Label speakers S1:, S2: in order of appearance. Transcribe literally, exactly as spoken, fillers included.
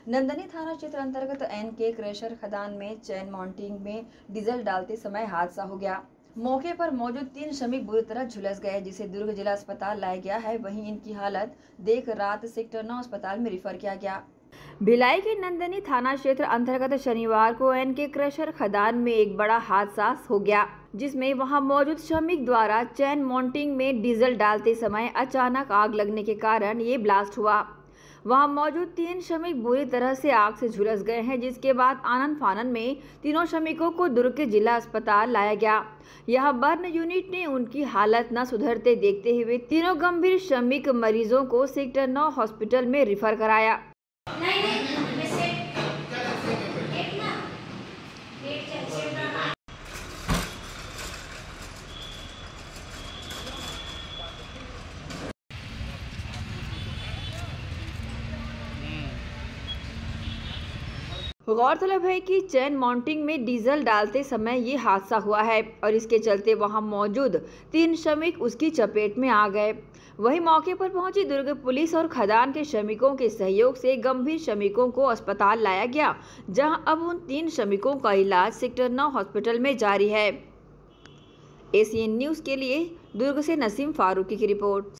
S1: नंदनी थाना क्षेत्र अंतर्गत एन के क्रेशर खदान में चैन माउंटिंग में डीजल डालते समय हादसा हो गया। मौके पर मौजूद तीन श्रमिक बुरी तरह झुलस गए, जिसे दुर्ग जिला अस्पताल लाया गया है। वहीं इनकी हालत देख रात सेक्टर नौ अस्पताल में रेफर किया गया। भिलाई के नंदनी थाना क्षेत्र अंतर्गत शनिवार को एन के क्रेशर खदान में एक बड़ा हादसा हो गया, जिसमें वहां मौजूद श्रमिक द्वारा चैन माउंटिंग में डीजल डालते समय अचानक आग लगने के कारण ये ब्लास्ट हुआ। वहां मौजूद तीन श्रमिक बुरी तरह से आग से झुलस गए हैं, जिसके बाद आनन फानन में तीनों श्रमिकों को दुर्ग के जिला अस्पताल लाया गया। यहां बर्न यूनिट ने उनकी हालत न सुधरते देखते हुए तीनों गंभीर श्रमिक मरीजों को सेक्टर नौ हॉस्पिटल में रेफर कराया।
S2: नहीं नहीं मैं सेट एक ना एक चल सेट ना
S1: गौरतलब है कि चैन माउंटिंग में डीजल डालते समय ये हादसा हुआ है और इसके चलते वहां मौजूद तीन श्रमिक उसकी चपेट में आ गए। वहीं मौके पर पहुंची दुर्ग पुलिस और खदान के श्रमिकों के सहयोग से गंभीर श्रमिकों को अस्पताल लाया गया, जहां अब उन तीन श्रमिकों का इलाज सेक्टर नौ हॉस्पिटल में जारी है। एसीएन न्यूज़ के लिए दुर्ग से नसीम फारूकी की रिपोर्ट।